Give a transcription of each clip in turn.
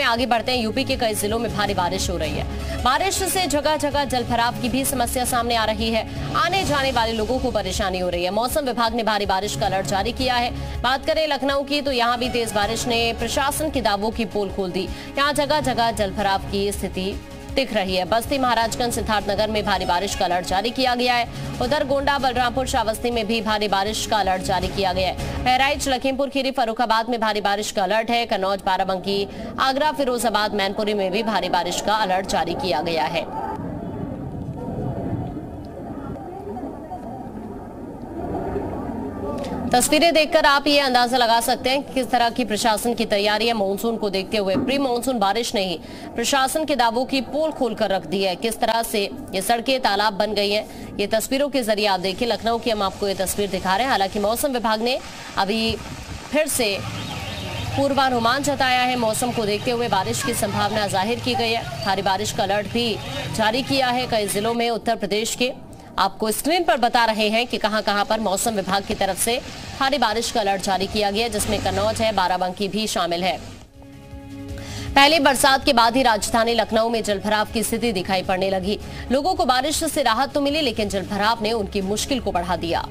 में आगे बढ़ते हैं। यूपी के कई जिलों में भारी बारिश हो रही है। बारिश से जगह जगह जलभराव की भी समस्या सामने आ रही है। आने जाने वाले लोगों को परेशानी हो रही है। मौसम विभाग ने भारी बारिश का अलर्ट जारी किया है। बात करें लखनऊ की तो यहाँ भी तेज बारिश ने प्रशासन के दावों की पोल खोल दी। यहाँ जगह जगह जलभराव की स्थिति दिख रही है। बस्ती, महाराजगंज, सिद्धार्थनगर में भारी बारिश का अलर्ट जारी किया गया है। उधर गोंडा, बलरामपुर, श्रावस्ती में भी भारी बारिश का अलर्ट जारी किया गया है। बहराइच, लखीमपुर खीरी, फर्रुखाबाद में भारी बारिश का अलर्ट है। कन्नौज, बाराबंकी, आगरा, फिरोजाबाद, मैनपुरी में भी भारी बारिश का अलर्ट जारी किया गया है। तस्वीरें देखकर आप ये अंदाजा लगा सकते हैं कि किस तरह की प्रशासन की तैयारी है। मानसून को देखते हुए प्री मानसून बारिश ने ही प्रशासन के दावों की पोल खोलकर रख दी है। किस तरह से ये सड़कें तालाब बन गई हैं, ये तस्वीरों के जरिए आप देखिए। लखनऊ की हम आपको ये तस्वीर दिखा रहे हैं। हालांकि मौसम विभाग ने अभी फिर से पूर्वानुमान जताया है। मौसम को देखते हुए बारिश की संभावना जाहिर की गई है। भारी बारिश का अलर्ट भी जारी किया है कई जिलों में। उत्तर प्रदेश के आपको स्क्रीन पर बता रहे हैं कि कहां-कहां पर मौसम विभाग की तरफ से भारी बारिश का अलर्ट जारी किया गया, जिसमें कन्नौज है, बाराबंकी भी शामिल है। पहली बरसात के बाद ही राजधानी लखनऊ में जलभराव की स्थिति दिखाई पड़ने लगी। लोगों को बारिश से राहत तो मिली, लेकिन जलभराव ने उनकी मुश्किल को बढ़ा दिया।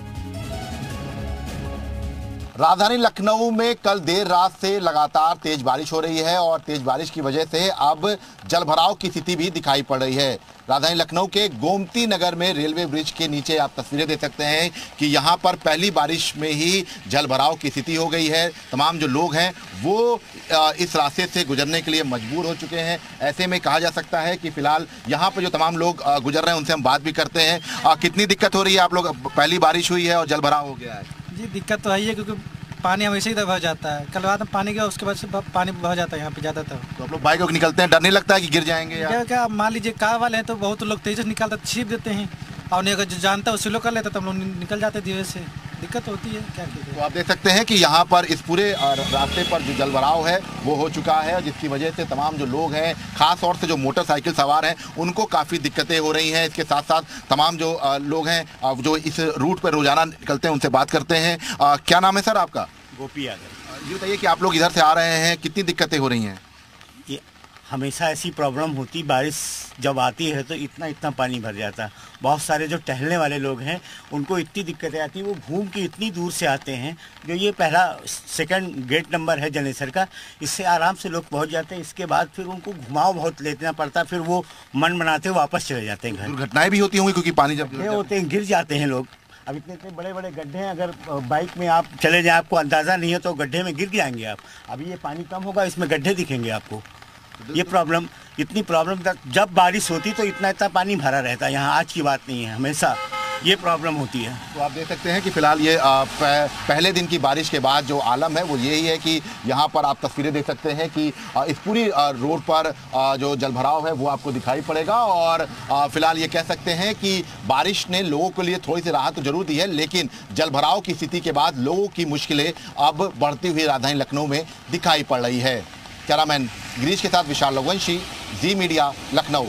राजधानी लखनऊ में कल देर रात से लगातार तेज बारिश हो रही है और तेज बारिश की वजह से अब जलभराव की स्थिति भी दिखाई पड़ रही है। राजधानी लखनऊ के गोमती नगर में रेलवे ब्रिज के नीचे आप तस्वीरें देख सकते हैं कि यहां पर पहली बारिश में ही जलभराव की स्थिति हो गई है। तमाम जो लोग हैं वो इस रास्ते से गुजरने के लिए मजबूर हो चुके हैं। ऐसे में कहा जा सकता है कि फिलहाल यहाँ पर जो तमाम लोग गुजर रहे हैं उनसे हम बात भी करते हैं। कितनी दिक्कत हो रही है? आप लोग, पहली बारिश हुई है और जलभराव हो गया है। जी दिक्कत तो है ही है, क्योंकि पानी हमेशा ही इधर भर जाता है। कल रात में पानी गया, उसके बाद से पानी भर जाता है यहाँ पे ज़्यादातर। तो आप लोग बाइक को निकलते हैं, डर नहीं लगता है कि गिर जाएंगे? क्या मान लीजिए कार वाले हैं तो बहुत लोग तेज से निकालते, छीप देते हैं, और नहीं अगर जो जानता है वो स्लो कर लेता तो हम लोग निकल जाते धीरे से। दिक्कत होती है, क्या कीजिए। तो आप देख सकते हैं कि यहाँ पर इस पूरे रास्ते पर जो जलभराव है वो हो चुका है, जिसकी वजह से तमाम जो लोग हैं, खास तौर से जो मोटरसाइकिल सवार हैं, उनको काफ़ी दिक्कतें हो रही हैं। इसके साथ साथ तमाम जो लोग हैं जो इस रूट पर रोजाना निकलते हैं उनसे बात करते हैं। क्या नाम है सर आपका? गोपी यादव। ये बताइए कि आप लोग इधर से आ रहे हैं, कितनी दिक्कतें हो रही हैं? ये हमेशा ऐसी प्रॉब्लम होती, बारिश जब आती है तो इतना पानी भर जाता है। बहुत सारे जो टहलने वाले लोग हैं उनको इतनी दिक्कतें आती, वो घूम के इतनी दूर से आते हैं। जो ये पहला सेकंड गेट नंबर है जनेसर का, इससे आराम से लोग पहुंच जाते हैं। इसके बाद फिर उनको घुमाव बहुत लेना पड़ता है, फिर वो मन बनाते वापस चले जाते हैं घर। दुर्घटनाएं भी होती होंगी क्योंकि पानी जब होते हैं, गिर जाते हैं लोग। अब इतने बड़े बड़े गड्ढे हैं, अगर बाइक में आप चले जाएं, आपको अंदाज़ा नहीं है तो गड्ढे में गिर जाएंगे आप। अभी ये पानी कम होगा, इसमें गड्ढे दिखेंगे आपको। ये प्रॉब्लम, इतनी प्रॉब्लम तक जब बारिश होती तो इतना पानी भरा रहता है यहाँ। आज की बात नहीं है, हमेशा ये प्रॉब्लम होती है। तो आप देख सकते हैं कि फिलहाल ये पहले दिन की बारिश के बाद जो आलम है वो यही है कि यहाँ पर आप तस्वीरें देख सकते हैं कि इस पूरी रोड पर जो जलभराव है वो आपको दिखाई पड़ेगा। और फिलहाल ये कह सकते हैं कि बारिश ने लोगों के लिए थोड़ी सी राहत तो जरूर दी है, लेकिन जलभराव की स्थिति के बाद लोगों की मुश्किलें अब बढ़ती हुई राजधानी लखनऊ में दिखाई पड़ रही है। कैमरामैन गिरीश के साथ विशाल लोगवंशी, जी मीडिया, लखनऊ।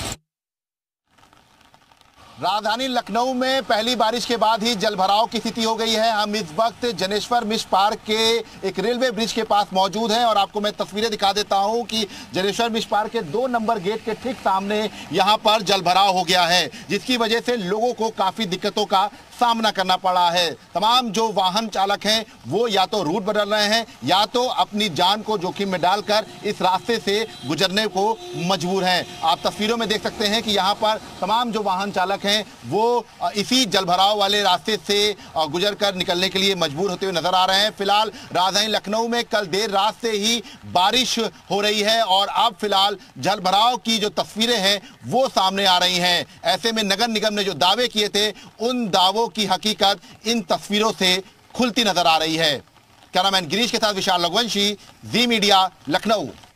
राजधानी लखनऊ में पहली बारिश के बाद ही जलभराव की स्थिति हो गई है। हम इस वक्त जनेश्वर मिश्र पार्क के एक रेलवे ब्रिज के पास मौजूद हैं और आपको मैं तस्वीरें दिखा देता हूं कि जनेश्वर मिश्र पार्क के 2 नंबर गेट के ठीक सामने यहां पर जलभराव हो गया है, जिसकी वजह से लोगों को काफी दिक्कतों का सामना करना पड़ा है। तमाम जो वाहन चालक हैं वो या तो रूट बदल रहे हैं या तो अपनी जान को जोखिम में डालकर इस रास्ते से गुजरने को मजबूर हैं। आप तस्वीरों में देख सकते हैं कि यहाँ पर तमाम जो वाहन चालक हैं वो इसी जलभराव वाले रास्ते से गुजरकर निकलने के लिए मजबूर होते हुए नजर आ रहे हैं। फिलहाल राजधानी लखनऊ में कल देर रात से ही बारिश हो रही है और अब फिलहाल जलभराव की जो तस्वीरें हैं वो सामने आ रही हैं। ऐसे में नगर निगम ने जो दावे किए थे उन दावों की हकीकत इन तस्वीरों से खुलती नजर आ रही है। कैमरामैन गिरीश के साथ विशाल लोगवंशी, जी मीडिया, लखनऊ।